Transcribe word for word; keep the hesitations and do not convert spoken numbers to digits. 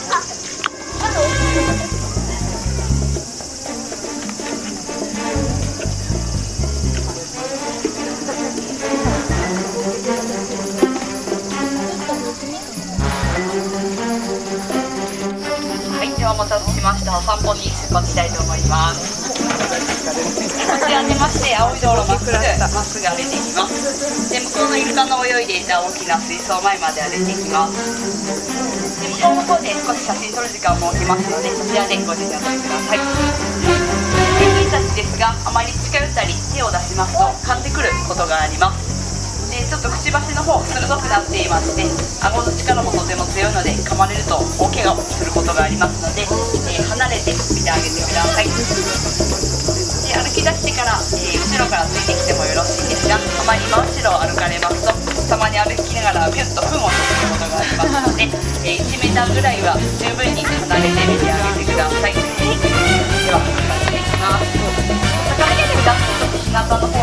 お待たせしました。お散歩に出発したいと思います。こちら出まして、青い道路まっすぐまっすぐ歩いていきます。で、向こうのイルカの泳いでいた大きな水槽前まで歩いていきます。で、向こうの方で少し写真撮る時間も置きますので、そちらでご自身を撮ってください。ペンギンたちですが、あまり近寄ったり手を出しますと噛んでくることがあります。でちょっとくちばしの方鋭くなっていまして、顎の力もとても強いので、噛まれると大怪我をすることがありますので、えー、離れて見てあげてください。で歩き出してから、えー、後ろからついてきてもよろしいんですが、あまり真後ろを歩かれますと、たまに歩きながらビュッと糞をすることがありますので、えー、いちメーターぐらいは十分に離れて見てあげてください。では始めていきます。高めで出すと日向の方